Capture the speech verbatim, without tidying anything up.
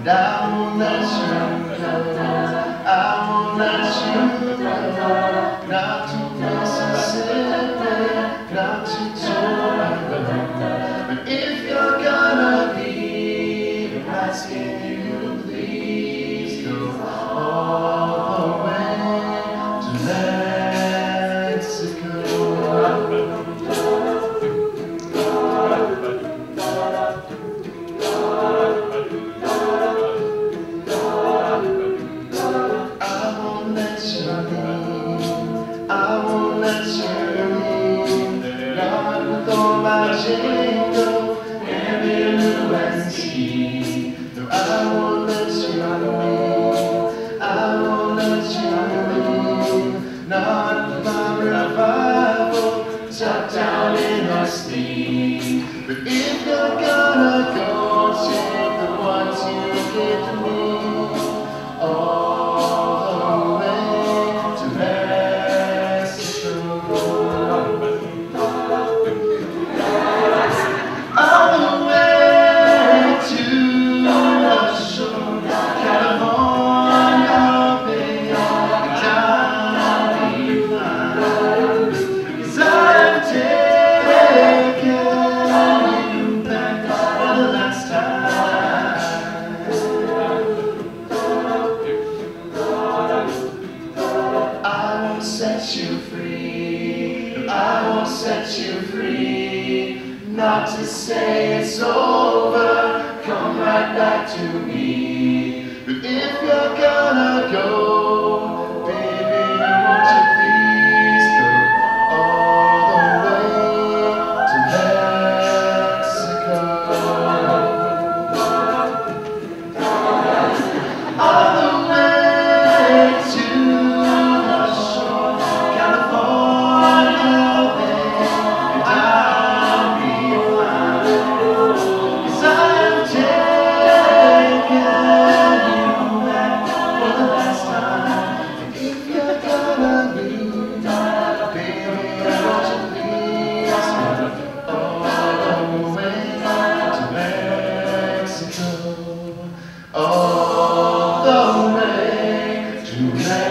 I won't let you go. I won't let you go. Not to Mississippi, not to Toronto. But if you're gonna leave, I'm asking you, please go all the way to Mexico. I won't let you leave, not with all my jingle and blue and sea. No, I won't let you leave, I won't let you leave, not with my revival tucked down in our sleeve. But if you're gonna go, take the ones you give to me. Oh, set you free, I won't set you free. Not to say it's over, come right back to me. But if you're gonna go, baby, won't you please go all the way to Mexico? All the way to all the way to Mexico.